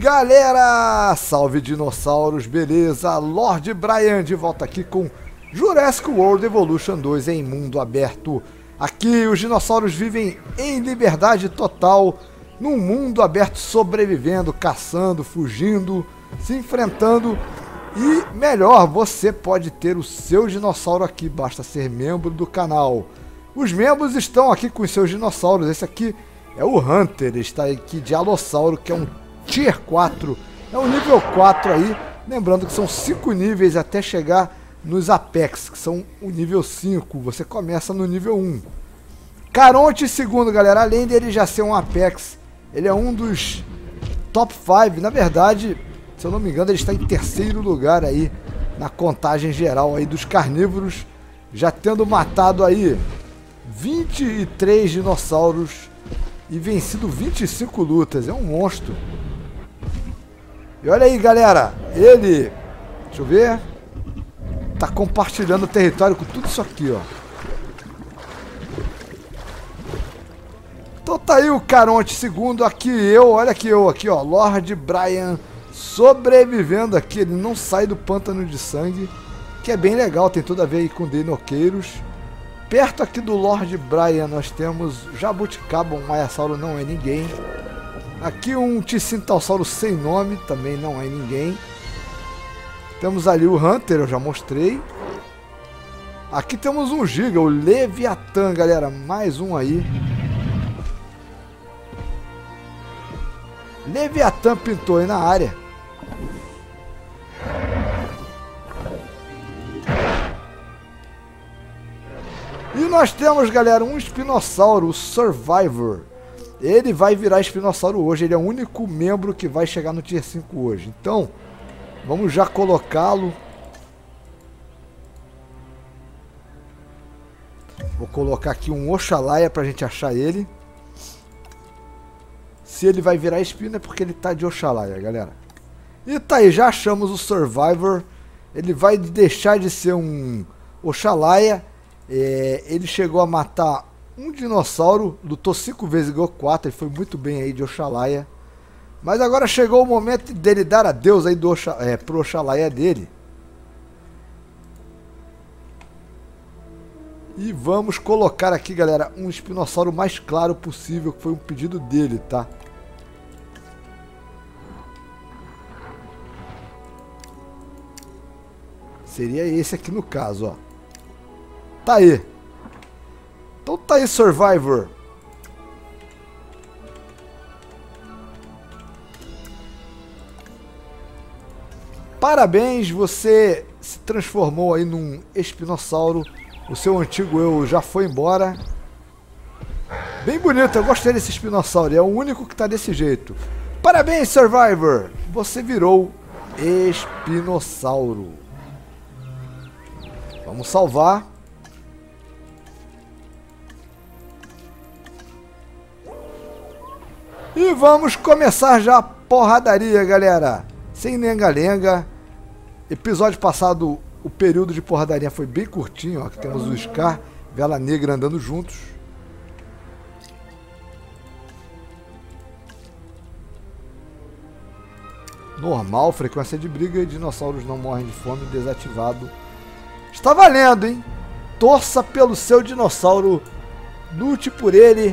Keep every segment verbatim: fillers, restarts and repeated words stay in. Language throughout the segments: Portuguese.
Galera, salve dinossauros, beleza? Lord Brian de volta aqui com Jurassic World Evolution dois em mundo aberto. Aqui os dinossauros vivem em liberdade total, num mundo aberto, sobrevivendo, caçando, fugindo, se enfrentando. E melhor, você pode ter o seu dinossauro aqui, basta ser membro do canal. Os membros estão aqui com os seus dinossauros. Esse aqui é o Hunter, está aqui de Alossauro, que é um Tier quatro, é um nível quatro aí, lembrando que são cinco níveis até chegar nos Apex, que são o nível cinco, você começa no nível um. Caronte segundo, galera, além dele já ser um Apex, ele é um dos top cinco, na verdade, se eu não me engano, ele está em terceiro lugar aí, na contagem geral aí dos carnívoros, já tendo matado aí vinte e três dinossauros e vencido vinte e cinco lutas, é um monstro. E olha aí, galera, ele, deixa eu ver, tá compartilhando o território com tudo isso aqui, ó. Então tá aí o Caronte segundo, aqui eu, olha aqui eu, aqui ó, Lord Brian sobrevivendo aqui, ele não sai do pântano de sangue, que é bem legal, tem tudo a ver aí com dinoqueiros. Perto aqui do Lord Brian nós temos Jabuticaba, um Maiasauro não é ninguém. Aqui um Ticintalsauro sem nome, também não é ninguém. Temos ali o Hunter, eu já mostrei. Aqui temos um Giga, o Leviatã, galera, mais um aí. Leviatã pintou aí na área. E nós temos, galera, um espinossauro, o Survivor. Ele vai virar espinossauro hoje, ele é o único membro que vai chegar no Tier cinco hoje. Então, vamos já colocá-lo. Vou colocar aqui um Oxalaia pra gente achar ele. Se ele vai virar espino é porque ele tá de Oxalaia, galera. E tá aí, já achamos o Survivor. Ele vai deixar de ser um Oxalaia. É, ele chegou a matar um dinossauro, lutou cinco vezes e ganhou quatro, ele foi muito bem aí de Oxalaia. Mas agora chegou o momento dele dar adeus aí do Oxa, é, pro Oxalaia dele. E vamos colocar aqui, galera, um espinossauro mais claro possível, que foi um pedido dele, tá? Seria esse aqui no caso, ó. Tá aí. Então tá aí, Survivor. Parabéns, você se transformou aí num espinossauro. O seu antigo eu já foi embora. Bem bonito, eu gostei desse espinossauro. É o único que tá desse jeito. Parabéns, Survivor. Você virou espinossauro. Vamos salvar. E vamos começar já a porradaria, galera. Sem lenga-lenga. Episódio passado, o período de porradaria foi bem curtinho. Ó. Aqui temos o Scar, Vela Negra andando juntos. Normal, frequência de briga e dinossauros não morrem de fome, desativado. Está valendo, hein? Torça pelo seu dinossauro. Lute por ele.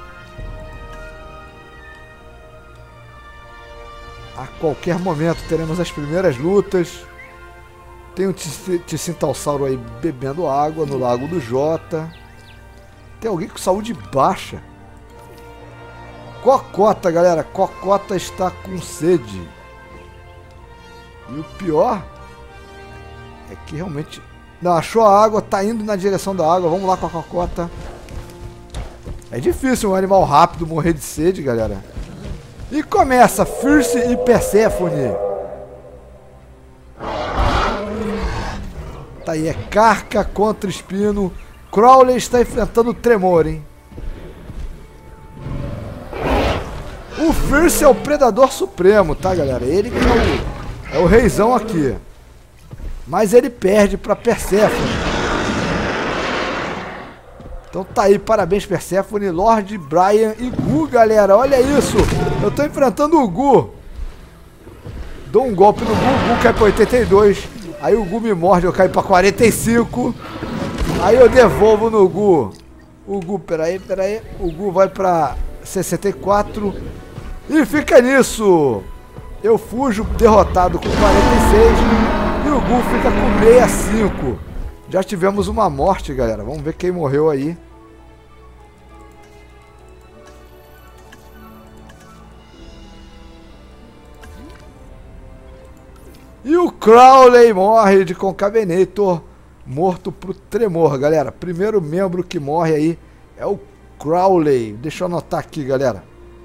A qualquer momento teremos as primeiras lutas. Tem um Ticintalsauro aí bebendo água no Lago do Jota. Tem alguém com saúde baixa. Cocota, galera. Cocota está com sede. E o pior é que realmente... Não, achou a água, tá indo na direção da água. Vamos lá com a Cocota. É difícil um animal rápido morrer de sede, galera. E começa Fierce e Persephone. Tá aí, é Carca contra Espino. Crowley está enfrentando o Tremor, hein? O Fierce é o predador supremo, tá, galera? Ele que é o, é o reizão aqui. Mas ele perde para Persephone. Então tá aí, parabéns Persephone, Lord Brian e Gu, galera. Olha isso, eu tô enfrentando o Gu. Dou um golpe no Gu, o Gu cai pra oitenta e dois. Aí o Gu me morde, eu caio pra quarenta e cinco. Aí eu devolvo no Gu. O Gu, peraí, peraí. O Gu vai pra sessenta e quatro. E fica nisso. Eu fujo derrotado com quarenta e seis. E o Gu fica com sessenta e cinco. Já tivemos uma morte, galera. Vamos ver quem morreu aí. E o Crowley morre de Concavenator, morto pro tremor, galera. Primeiro membro que morre aí é o Crowley. Deixa eu anotar aqui, galera.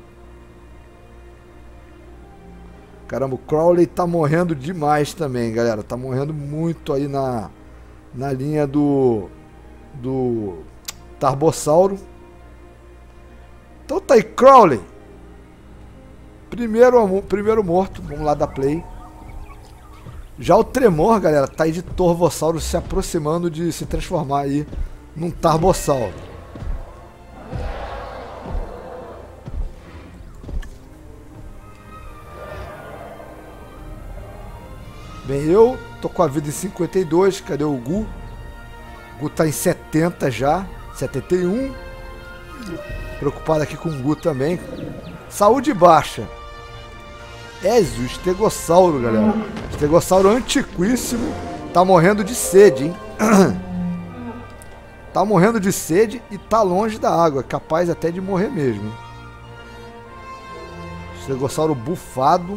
Caramba, o Crowley tá morrendo demais também, galera. Tá morrendo muito aí na, na linha do, do Tarbossauro. Então tá aí, Crowley. Primeiro, primeiro morto, vamos lá dar play. Já o Tremor, galera, tá aí de Torvossauro se aproximando de se transformar aí num Tarbossauro. Bem, eu tô com a vida em cinquenta e dois, cadê o Gu? O Gu tá em setenta já, setenta e um. Preocupado aqui com o Gu também. Saúde baixa. Ezio, Estegossauro, galera. Estegossauro antiquíssimo. Tá morrendo de sede, hein? Tá morrendo de sede e tá longe da água. Capaz até de morrer mesmo, hein? Estegossauro bufado.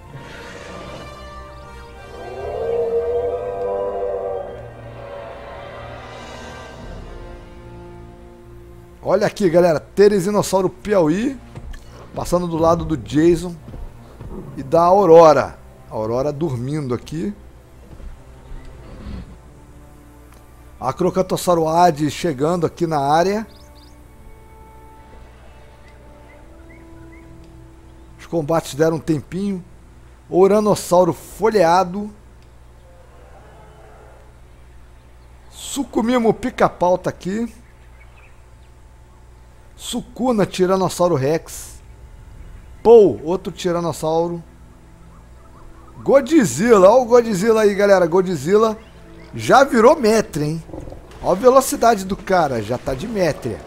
Olha aqui, galera. Teresinossauro Piauí. Passando do lado do Jason. E da Aurora. A Aurora dormindo aqui. A Crocantossauro Hades chegando aqui na área. Os combates deram um tempinho. Uranossauro folheado. Sucumimo Pica-Pau tá aqui. Sukuna Tiranossauro Rex. Pou, outro Tiranossauro. Godzilla, olha o Godzilla aí, galera. Godzilla já virou Metria, hein? Olha a velocidade do cara, já tá de Metria.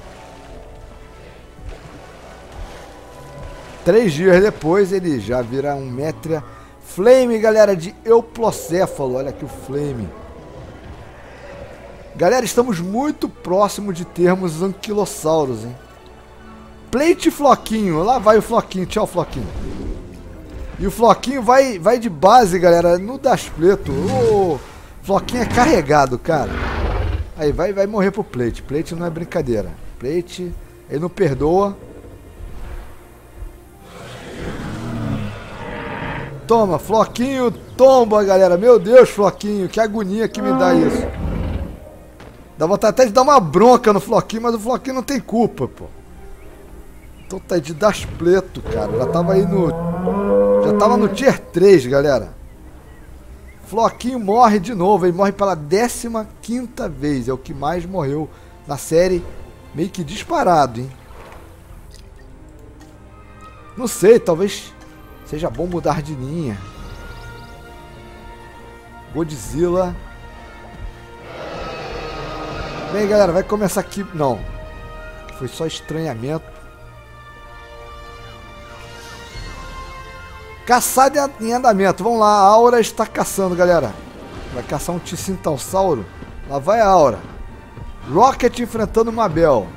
Três dias depois ele já vira um Metria. Flame, galera, de Euplocéfalo. Olha aqui o Flame. Galera, estamos muito próximo de termos anquilossauros, hein? Plate Floquinho. Lá vai o Floquinho. Tchau, Floquinho. E o Floquinho vai, vai de base, galera, no Daspleto. O Floquinho é carregado, cara. Aí, vai, vai morrer pro Plate. Plate não é brincadeira. Plate, ele não perdoa. Toma, Floquinho tomba, galera. Meu Deus, Floquinho, que agonia que me dá isso. Dá vontade até de dar uma bronca no Floquinho, mas o Floquinho não tem culpa, pô. Então tá de Daspleto, cara. Já tava aí no... Já tava no Tier três, galera. Floquinho morre de novo. Ele morre pela décima quinta vez. É o que mais morreu na série. Meio que disparado, hein. Não sei, talvez seja bom mudar de linha. Godzilla. Bem, galera, vai começar aqui... Não. Foi só estranhamento. Caçada em andamento. Vamos lá, a Aura está caçando, galera. Vai caçar um Tissintalsauro. Lá vai a Aura. Rocket enfrentando Mabel.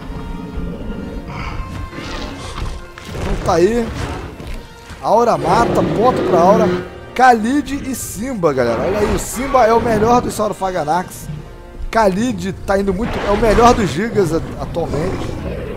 Então tá aí. Aura mata, ponto pra Aura. Khalid e Simba, galera. Olha aí, o Simba é o melhor dos Saurofaganax. Khalid tá indo muito... É o melhor dos Gigas atualmente.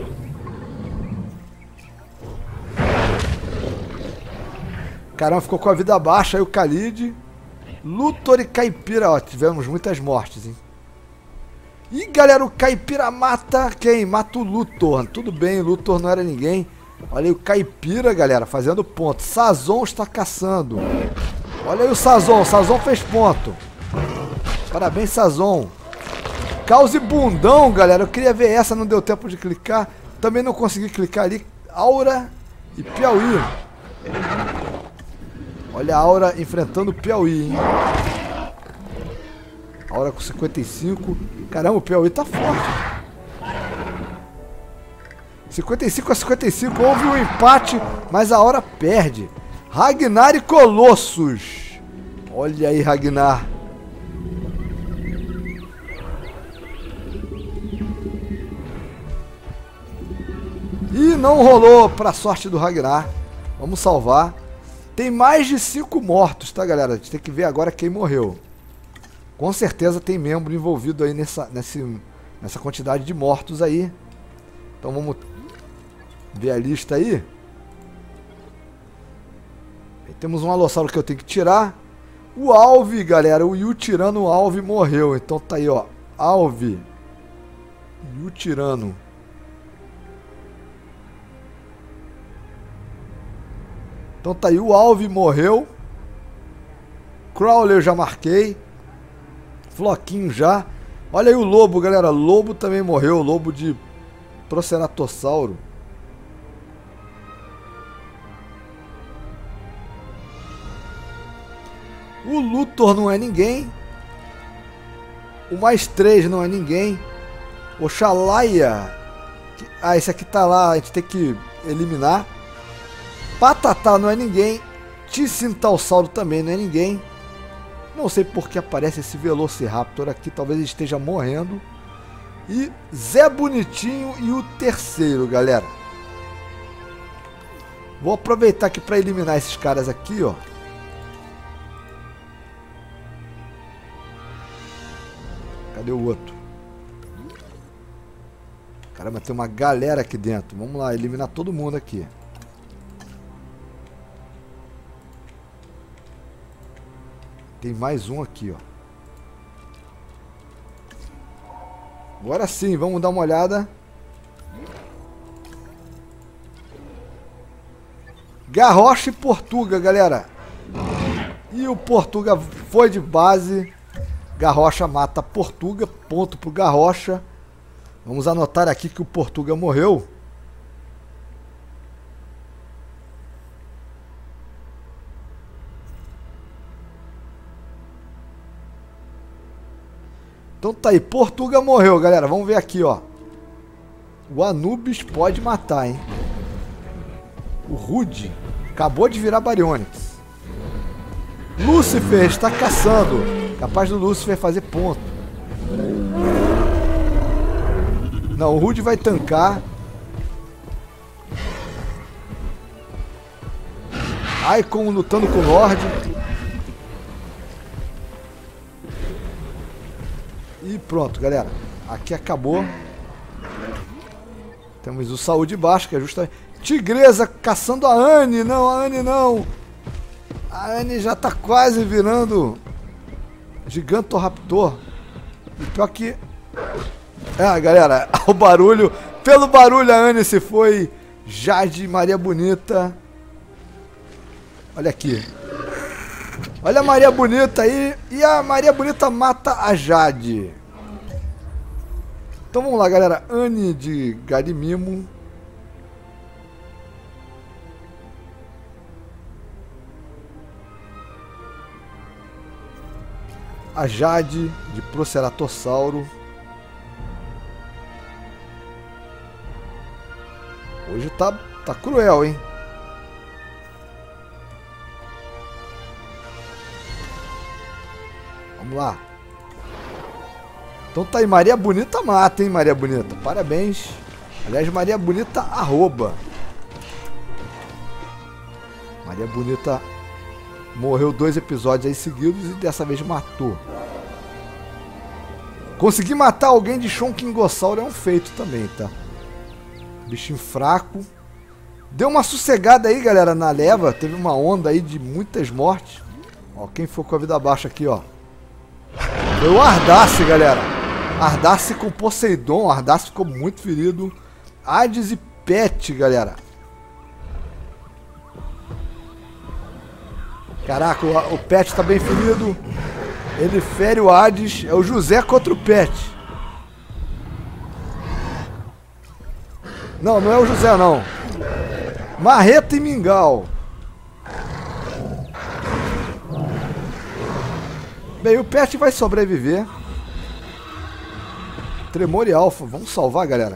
Caramba, ficou com a vida baixa aí o Khalid. Luthor e Caipira, ó, tivemos muitas mortes, hein. E galera, o Caipira mata quem? Mata o Luthor. Tudo bem, o Luthor não era ninguém. Olha aí o Caipira, galera, fazendo ponto. Sazon está caçando. Olha aí o Sazon, Sazon fez ponto. Parabéns, Sazon. Caos e Bundão, galera, eu queria ver essa, não deu tempo de clicar. Também não consegui clicar ali. Aura e Piauí. Olha a Aura enfrentando o Piauí, hein? Aura com cinquenta e cinco. Caramba, o Piauí tá forte. cinquenta e cinco a cinquenta e cinco. Houve um empate, mas a Aura perde. Ragnar e Colossus. Olha aí, Ragnar. E não rolou pra sorte do Ragnar. Vamos salvar. Tem mais de cinco mortos, tá, galera? A gente tem que ver agora quem morreu. Com certeza tem membro envolvido aí nessa, nesse, nessa quantidade de mortos aí. Então vamos ver a lista aí. Aí temos um Alossauro que eu tenho que tirar. O Alve, galera. O Yu Tirano Alve morreu. Então tá aí, ó. Alve. Yu Tirano. Então tá aí, o Alve morreu. Crawler eu já marquei. Floquinho já. Olha aí o Lobo, galera. Lobo também morreu. Lobo de Proceratossauro. O Luthor não é ninguém. O mais três não é ninguém. Oxalaia. Ah, esse aqui tá lá. A gente tem que eliminar. Patatá não é ninguém. Ticintalsauro também não é ninguém. Não sei por que aparece esse Velociraptor aqui. Talvez ele esteja morrendo. E Zé Bonitinho e o terceiro, galera. Vou aproveitar aqui para eliminar esses caras aqui, ó. Cadê o outro? Caramba, tem uma galera aqui dentro. Vamos lá, eliminar todo mundo aqui. Tem mais um aqui, ó. Agora sim, vamos dar uma olhada. Garrocha e Portuga, galera. E o Portuga foi de base. Garrocha mata Portuga. Ponto pro Garrocha. Vamos anotar aqui que o Portuga morreu. Então tá aí, Portuga morreu, galera. Vamos ver aqui, ó. O Anubis pode matar, hein? O Rude acabou de virar Baryonyx. Lúcifer está caçando. Capaz do Lúcifer fazer ponto. Não, o Rude vai tancar. Icon lutando com o Lorde. E pronto, galera. Aqui acabou. Temos o Saúde Baixo, que é justamente... Tigresa caçando a Anne. Não, a Anne não. A Anne já tá quase virando Gigantoraptor. E pior que... É, galera, o barulho... Pelo barulho a Anne se foi. Jade, Maria Bonita. Olha aqui. Olha a Maria Bonita aí. E a Maria Bonita mata a Jade. Então vamos lá, galera. Anne de Garimimo. A Jade de Proceratossauro. Hoje tá, tá cruel, hein? Vamos lá. Então tá aí, Maria Bonita mata, hein, Maria Bonita. Parabéns. Aliás, Maria Bonita arroba. Maria Bonita morreu dois episódios aí seguidos e dessa vez matou. Conseguir matar alguém de Shonkingossauro é um feito também, tá? Bichinho fraco. Deu uma sossegada aí, galera, na leva. Teve uma onda aí de muitas mortes. Ó, quem ficou com a vida baixa aqui, ó. Foi o Ardace, galera. Ardace com Poseidon. Ardace ficou muito ferido. Hades e Pet, galera. Caraca, o, o Pet tá bem ferido. Ele fere o Hades. É o José contra o Pet. Não, não é o José, não. Marreta e Mingau. Bem, o Pet vai sobreviver. Tremor e Alpha. Vamos salvar, galera.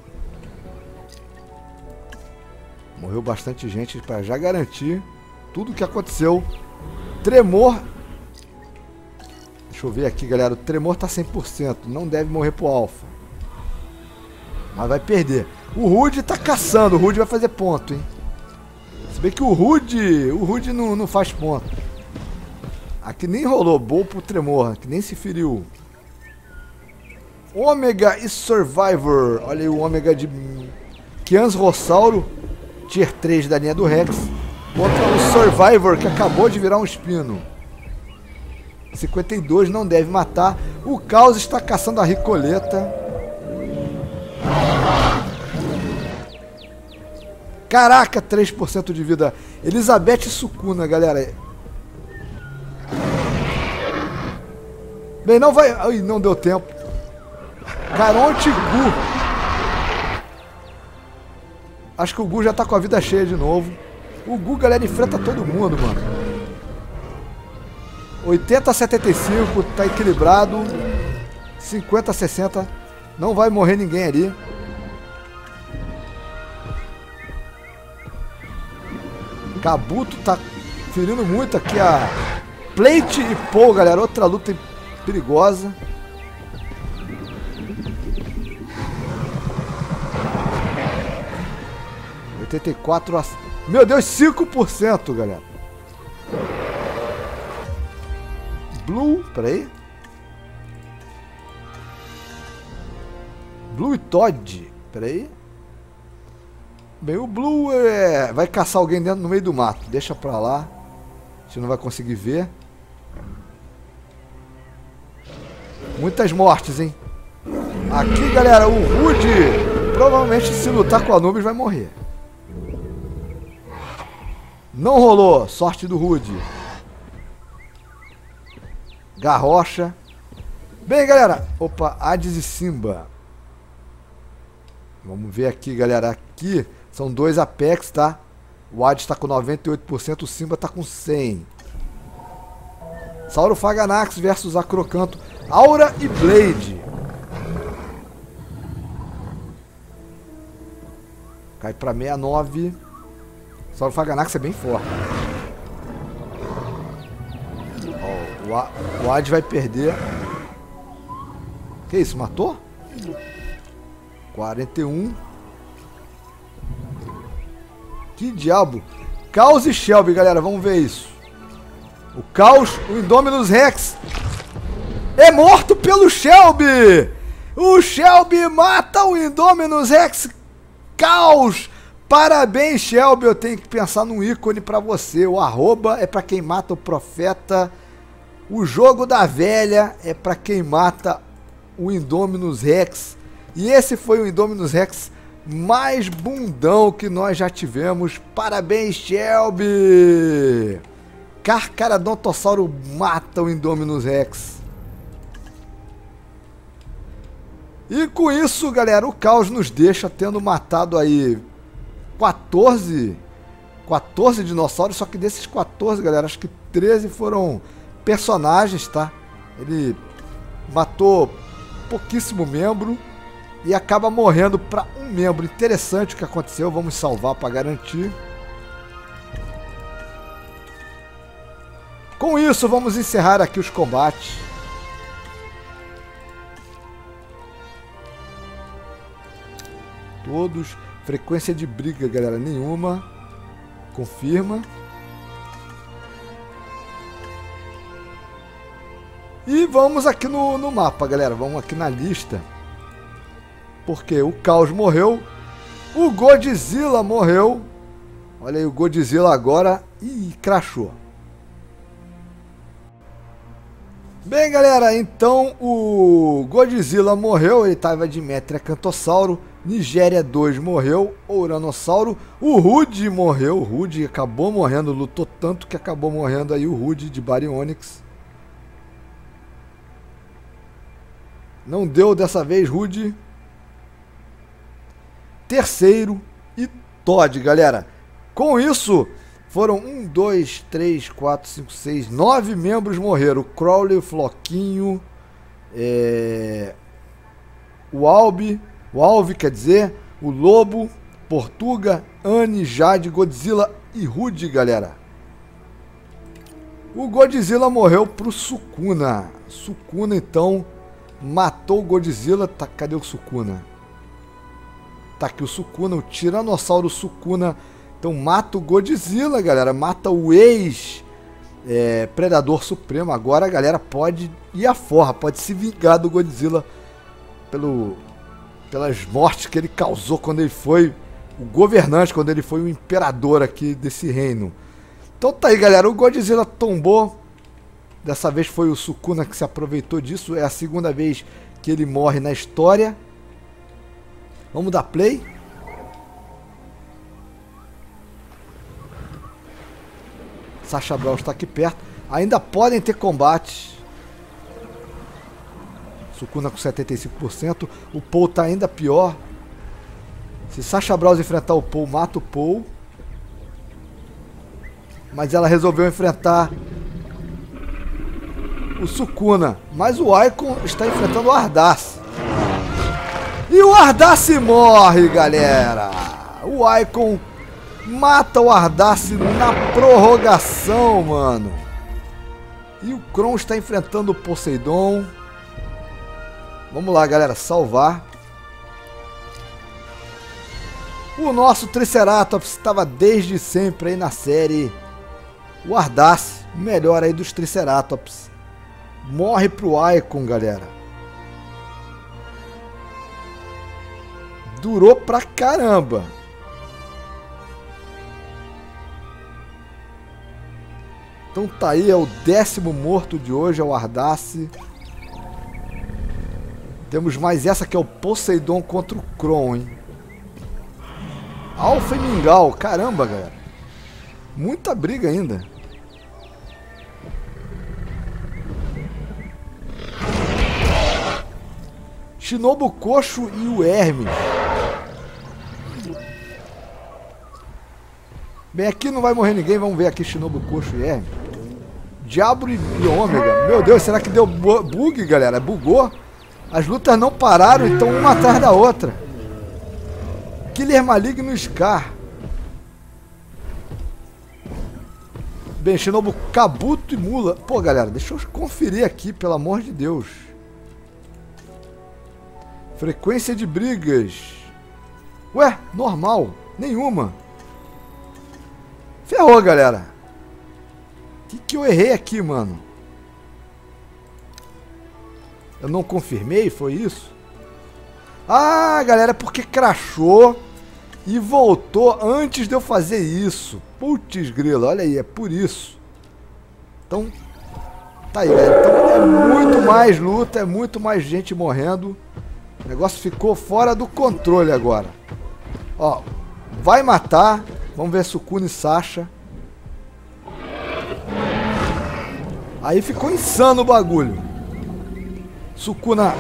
Morreu bastante gente para já garantir tudo o que aconteceu. Tremor. Deixa eu ver aqui, galera. O Tremor tá cem por cento. Não deve morrer pro Alpha. Mas vai perder. O Rude tá caçando. O Rude vai fazer ponto, hein? Se bem que o Rude... O Rude não, não faz ponto. Aqui nem rolou. Bom pro Tremor. Aqui nem se feriu. Ômega e Survivor. Olha aí o Ômega de... Kians Rossauro. Tier três da linha do Rex. Contra o Survivor, que acabou de virar um espino. cinquenta e dois não deve matar. O Caos está caçando a Ricoleta. Caraca, três por cento de vida. Elizabeth Sukuna, galera. Bem, não vai... Ai, não deu tempo. Caronte Gu. Acho que o Gu já tá com a vida cheia de novo. O Gu, galera, enfrenta todo mundo, mano. oitenta a setenta e cinco, tá equilibrado. cinquenta a sessenta. Não vai morrer ninguém ali. Kabuto tá ferindo muito aqui a Plate e Paul, galera. Outra luta perigosa. oitenta e quatro a... Meu Deus, cinco por cento, galera. Blue, peraí. Blue e Todd, peraí. Bem, o Blue é... vai caçar alguém dentro no meio do mato. Deixa pra lá. A gente não vai conseguir ver. Muitas mortes, hein? Aqui, galera, o Rude provavelmente, se lutar com a Anubis, vai morrer. Não rolou. Sorte do Rude. Garrocha. Bem, galera. Opa, Hades e Simba. Vamos ver aqui, galera. Aqui são dois Apex, tá? O Hades tá com noventa e oito por cento. O Simba tá com cem por cento. Sauro Faganax versus Acrocanto. Aura e Blade. Cai pra sessenta e nove. Só o Faganax é bem forte. Ó, o Ad vai perder. Que isso? Matou? quarenta e um. Que diabo? Caos e Shelby, galera. Vamos ver isso. O Caos, o Indominus Rex. É morto pelo Shelby. O Shelby mata o Indominus Rex. Caos. Parabéns, Shelby. Eu tenho que pensar num ícone pra você. O arroba é pra quem mata o profeta. O jogo da velha é pra quem mata o Indominus Rex. E esse foi o Indominus Rex mais bundão que nós já tivemos. Parabéns, Shelby. Carcaradontossauro mata o Indominus Rex. E com isso, galera, o Caos nos deixa tendo matado aí quatorze, quatorze dinossauros, só que desses quatorze, galera, acho que treze foram personagens, tá? Ele matou pouquíssimo membro e acaba morrendo para um membro. Interessante o que aconteceu, vamos salvar para garantir. Com isso, vamos encerrar aqui os combates. Todos. Frequência de briga, galera, nenhuma. Confirma. E vamos aqui no, no mapa, galera. Vamos aqui na lista. Porque o Caos morreu. O Godzilla morreu. Olha aí o Godzilla agora. Ih, crashou. Bem, galera, então o Godzilla morreu. Ele estava de Metriacantossauro. Nigéria dois morreu, Ouranossauro, o Rude morreu, o Rude acabou morrendo, lutou tanto que acabou morrendo aí o Rude de Baryonyx. Não deu dessa vez, Rude. Terceiro e Todd, galera. Com isso, Foram um, dois, três, quatro, cinco, seis, nove membros morreram. O Crowley, o Floquinho, é... o Albi, o Alve, quer dizer, o Lobo, Portuga, Anne, Jade, Godzilla e Rude, galera. O Godzilla morreu pro Sukuna. Sukuna, então, matou o Godzilla. Tá, cadê o Sukuna? Tá aqui o Sukuna, o Tiranossauro Sukuna. Então mata o Godzilla, galera. Mata o ex é, Predador Supremo. Agora a galera pode ir à forra, pode se vingar do Godzilla pelo, pelas mortes que ele causou quando ele foi o governante, quando ele foi o imperador aqui desse reino. Então tá aí, galera. O Godzilla tombou. Dessa vez foi o Sukuna que se aproveitou disso. É a segunda vez que ele morre na história. Vamos dar play. Sasha Brawl está aqui perto. Ainda podem ter combates. Sukuna com setenta e cinco por cento. O Paul está ainda pior. Se Sasha Brawl enfrentar o Paul, mata o Paul. Mas ela resolveu enfrentar o Sukuna. Mas o Icon está enfrentando o Ardace. E o Ardace morre, galera. O Icon mata o Ardace na prorrogação, mano. E o Kron está enfrentando o Poseidon. Vamos lá, galera, salvar. O nosso Triceratops estava desde sempre aí na série. O Ardace, o melhor aí dos Triceratops. Morre pro Icon, galera. Durou pra caramba. Então tá aí, é o décimo morto de hoje, é o Ardace. Temos mais essa que é o Poseidon contra o Kron, hein? Alpha e Mingau, caramba, galera. Muita briga ainda. Shinobu Coxo e o Hermes. Bem, aqui não vai morrer ninguém. Vamos ver aqui Shinobu Coxo e Hermes. Diablo e Ômega. Meu Deus, será que deu bug, galera? Bugou. As lutas não pararam, então uma atrás da outra. Killer Maligno Scar. Bem, Shinobu Kabuto e Mula. Pô, galera, deixa eu conferir aqui, pelo amor de Deus. Frequência de brigas. Ué, normal. Nenhuma. Ferrou, galera. O que, que eu errei aqui, mano? Eu não confirmei, foi isso? Ah, galera, porque crashou e voltou antes de eu fazer isso. Putz grila, olha aí, é por isso. Então, tá aí, galera. Então é muito mais luta, é muito mais gente morrendo. O negócio ficou fora do controle agora. Ó, vai matar. Vamos ver Sukuna e Sasha. Aí ficou insano o bagulho. Sukuna...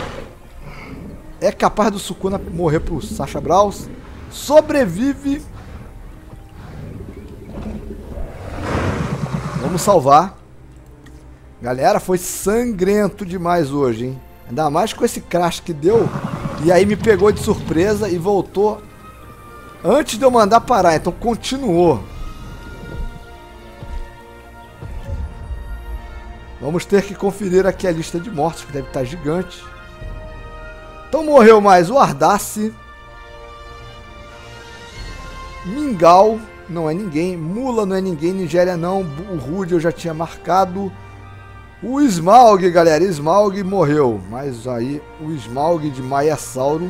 É capaz do Sukuna morrer pro Sasha Braus. Sobrevive. Vamos salvar. Galera, foi sangrento demais hoje, hein? Ainda mais com esse crash que deu. E aí me pegou de surpresa e voltou antes de eu mandar parar. Então continuou. Vamos ter que conferir aqui a lista de mortos, que deve estar gigante. Então morreu mais o Ardace. Mingau não é ninguém. Mula não é ninguém. Nigéria não. O Rude eu já tinha marcado. O Smaug, galera. Smaug morreu. Mas aí o Smaug de Maiasauro.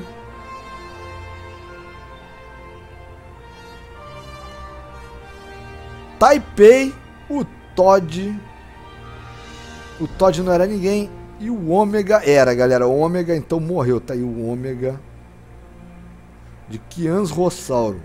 Taipei. O Todd. O Todd não era ninguém. E o Ômega era, galera. O Ômega então morreu. Tá aí o Ômega de Kians Rossauro.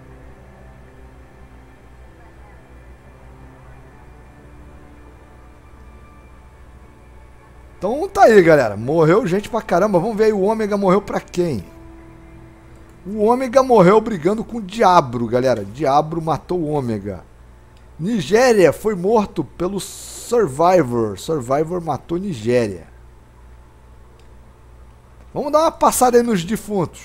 Então tá aí, galera. Morreu gente pra caramba. Vamos ver aí o Ômega morreu pra quem? O Ômega morreu brigando com o Diablo, galera. Diablo matou o Ômega. Nigéria foi morto pelo Survivor. Survivor matou Nigéria. Vamos dar uma passada aí nos defuntos.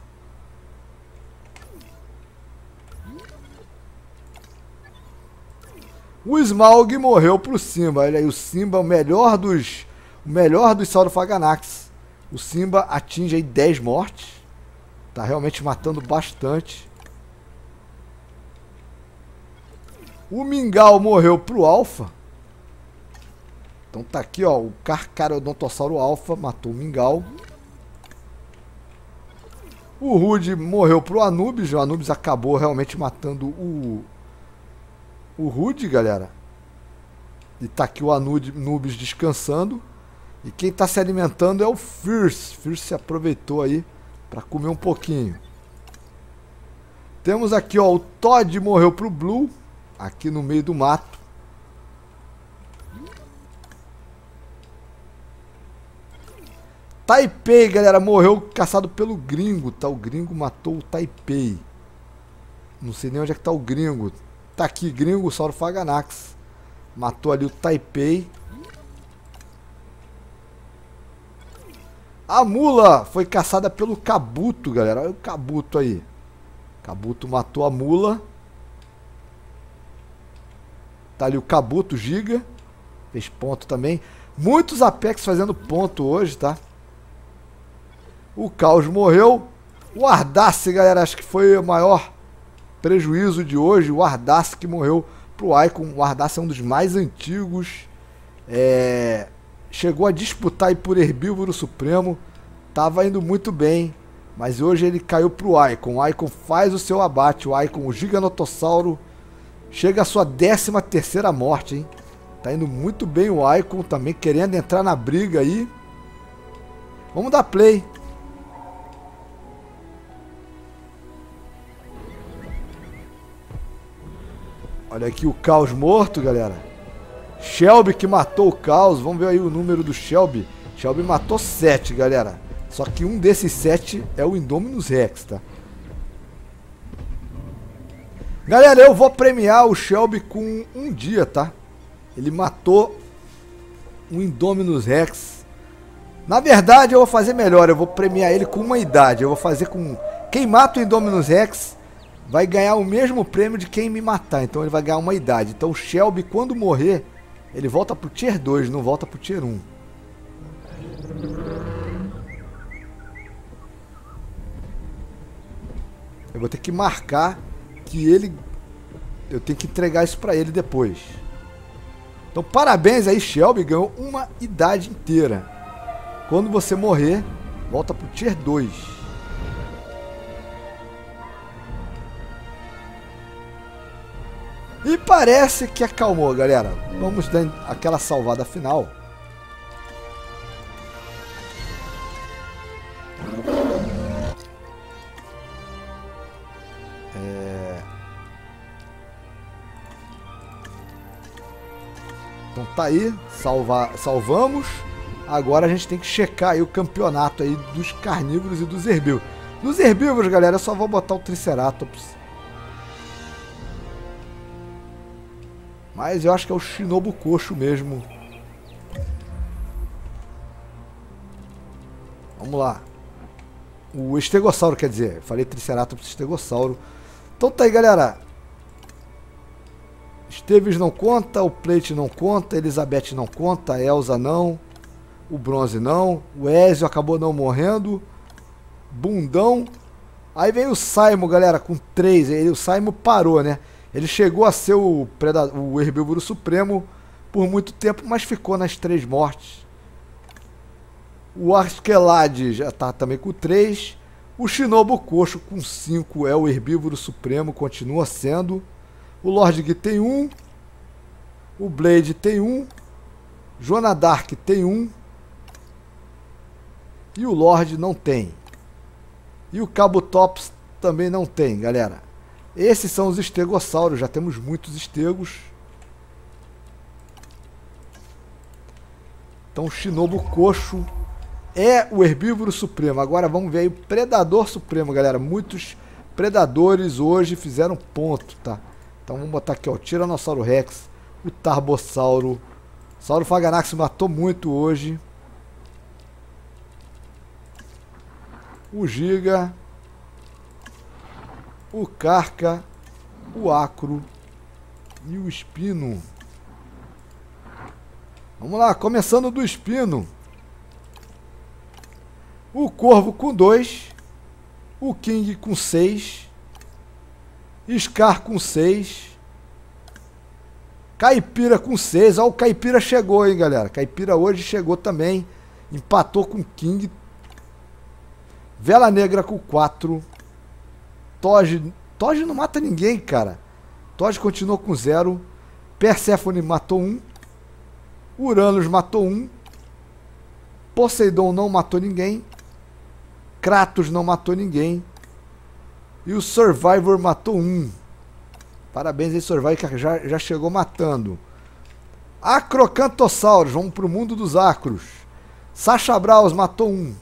O Smaug morreu pro Simba. Olha aí, o Simba, o melhor dos, o melhor dos Saurofaganax. O Simba atinge aí dez mortes. Tá realmente matando bastante. O Mingau morreu pro Alpha. Então tá aqui, ó, o Carcharodontossauro Alpha matou o Mingau. O Rude morreu pro Anubis. O Anubis acabou realmente matando o o Rude, galera. E tá aqui o Anubis descansando. E quem tá se alimentando é o Fierce. Fierce se aproveitou aí para comer um pouquinho. Temos aqui, ó, o Todd morreu pro Blue, aqui no meio do mato. Taipei, galera, morreu caçado pelo Gringo, tá? O Gringo matou o Taipei. Não sei nem onde é que tá o Gringo. Tá aqui, Gringo, Saurofaganax. Matou ali o Taipei. A mula foi caçada pelo Kabuto, galera. Olha o Kabuto aí. Kabuto matou a mula. Tá ali o Kabuto, Giga. Fez ponto também. Muitos Apex fazendo ponto hoje, tá? O Caos morreu. O Ardace, galera, acho que foi o maior prejuízo de hoje. O Ardace que morreu pro Icon. O Ardace é um dos mais antigos. É... Chegou a disputar aí por Herbívoro Supremo. Tava indo muito bem. Mas hoje ele caiu pro Icon. O Icon faz o seu abate. O Icon, o Giganotossauro, chega à sua décima terceira morte, hein? Tá indo muito bem o Icon também, querendo entrar na briga aí. Vamos dar play. Olha aqui o Caos morto, galera. Shelby que matou o Caos. Vamos ver aí o número do Shelby. Shelby matou sete, galera. Só que um desses sete é o Indominus Rex, tá? Galera, eu vou premiar o Shelby com um dia, tá? Ele matou um Indominus Rex. Na verdade, eu vou fazer melhor. Eu vou premiar ele com uma idade. Eu vou fazer com... Quem mata o Indominus Rex vai ganhar o mesmo prêmio de quem me matar. Então ele vai ganhar uma idade. Então o Shelby, quando morrer, ele volta pro Tier dois, não volta pro Tier um. Eu vou ter que marcar que ele... Eu tenho que entregar isso pra ele depois. Então parabéns aí, Shelby. Ganhou uma idade inteira. Quando você morrer, volta pro Tier dois. E parece que acalmou, galera. Vamos dar aquela salvada final. É... Então tá aí, salva... salvamos. Agora a gente tem que checar aí o campeonato aí dos carnívoros e dos herbívoros. Dos herbívoros, galera, eu só vou botar o Triceratops. Mas eu acho que é o Shinobu Coxo mesmo. Vamos lá. O Estegossauro, quer dizer. Eu falei Triceratops, Estegossauro. Então tá aí, galera. Esteves não conta, o Plate não conta, Elizabeth não conta, Elsa não, o Bronze não, o Ezio acabou não morrendo, Bundão. Aí vem o Simon, galera, com três. Ele, o Simon parou, né? Ele chegou a ser o, predador, o Herbívoro Supremo por muito tempo, mas ficou nas três mortes. O Arkelade já está também com três. O Shinobu Coxo com cinco é o Herbívoro Supremo, continua sendo. O Lord Gui tem um. O Blade tem um. Joana Dark tem um. E o Lorde não tem. E o Cabo Tops também não tem, galera. Esses são os estegossauros, já temos muitos estegos. Então o Shinobu Coxo é o Herbívoro Supremo. Agora vamos ver aí o Predador Supremo, galera. Muitos predadores hoje fizeram ponto, tá? Então vamos botar aqui, ó, o Tiranossauro Rex, o Tarbossauro. Saurofaganax matou muito hoje. O Giga, o Carca, o Acro e o Espino. Vamos lá, começando do Espino. O Corvo com dois, o King com seis, Scar com seis, Caipira com seis. Ó, o Caipira chegou, hein, galera. Caipira hoje chegou também, empatou com o King. Vela Negra com quatro. Toge, Toge não mata ninguém, cara. Toge continuou com zero. Perséfone matou um. Uranus matou um. Poseidon não matou ninguém. Kratos não matou ninguém. E o Survivor matou um. Parabéns aí, Survivor, que já, já chegou matando. Acrocantossauros, vamos pro mundo dos acros. Sacha Braus matou um.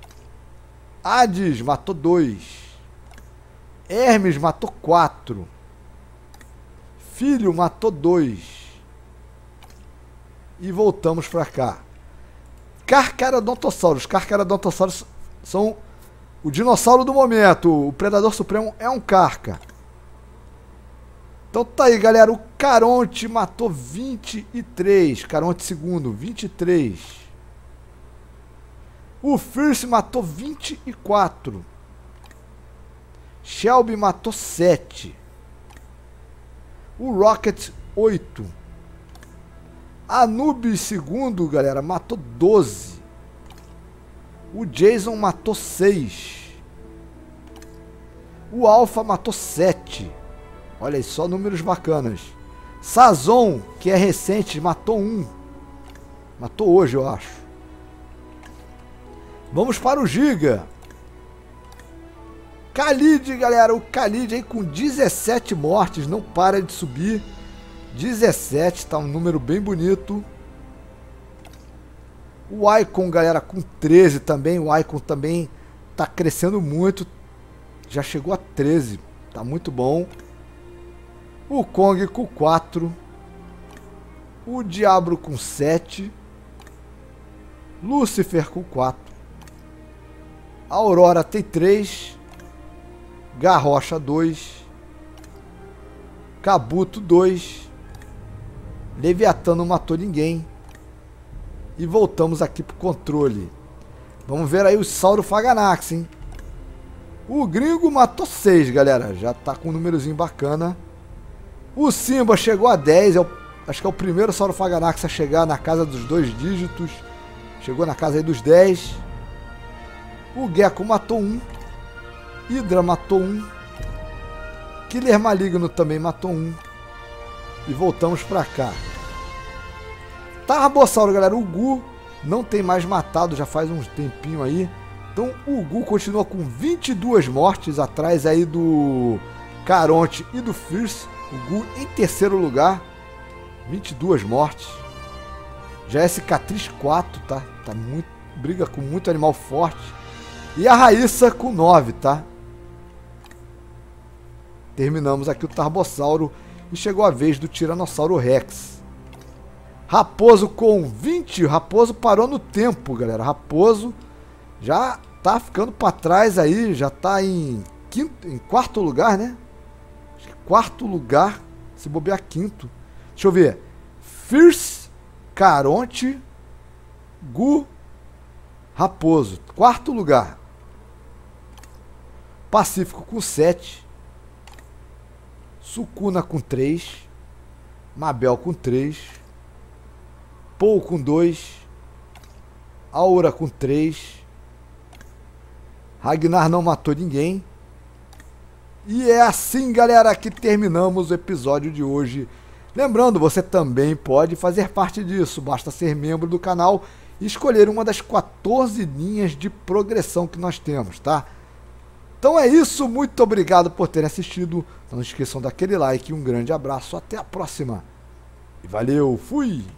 Hades matou dois. Hermes matou quatro. Filho matou dois. E voltamos pra cá. Carcharodontossauros. Carcharodontossauros são o dinossauro do momento. O predador supremo é um carca. Então tá aí, galera. O Caronte matou vinte e três. Caronte segundo, vinte e três. O Fierce matou vinte e quatro. Shelby matou sete. O Rocket, oito. Anubis segundo, galera, matou doze. O Jason matou seis. O Alpha matou sete. Olha aí, só números bacanas. Sazon, que é recente, matou um. Matou hoje, eu acho. Vamos para o Giga. Khalid, galera. O Khalid aí com dezessete mortes. Não para de subir. dezessete, tá um número bem bonito. O Icon, galera, com treze também. O Icon também tá crescendo muito. Já chegou a treze. Tá muito bom. O Kong com quatro. O Diablo com sete. Lucifer com quatro. A Aurora tem três. Garrocha dois. Kabuto dois. Leviatã não matou ninguém. E voltamos aqui pro controle. Vamos ver aí o Saurofaganax, hein? O Gringo matou seis, galera. Já tá com um númerozinho bacana. O Simba chegou a dez. É o, acho que é o primeiro Saurofaganax a chegar na casa dos dois dígitos. Chegou na casa aí dos dez. O Gecko matou um. Hydra matou um. Killer Maligno também matou um. E voltamos pra cá. Tarbossauro, galera. O Gu não tem mais matado, já faz uns tempinho aí. Então o Gu continua com vinte e duas mortes, atrás aí do Caronte e do Fierce. O Gu em terceiro lugar, vinte e duas mortes. Já é Cicatriz quatro, tá? Tá muito, briga com muito animal forte. E a Raíssa com nove, tá? Terminamos aqui o Tarbossauro e chegou a vez do Tiranossauro Rex. Raposo com vinte. Raposo parou no tempo, galera. Raposo já tá ficando para trás aí, já tá em quinto, em quarto lugar, né? Acho que quarto lugar, se bobear quinto. Deixa eu ver. Fierce, Caronte, Gu, Raposo, quarto lugar. Pacífico com sete. Sukuna com três. Mabel com três. Paul com dois. Aura com três. Ragnar não matou ninguém. E é assim, galera, que terminamos o episódio de hoje. Lembrando, você também pode fazer parte disso. Basta ser membro do canal e escolher uma das quatorze linhas de progressão que nós temos, tá? Então é isso, muito obrigado por terem assistido. Não esqueçam daquele like, um grande abraço, até a próxima. E valeu, fui!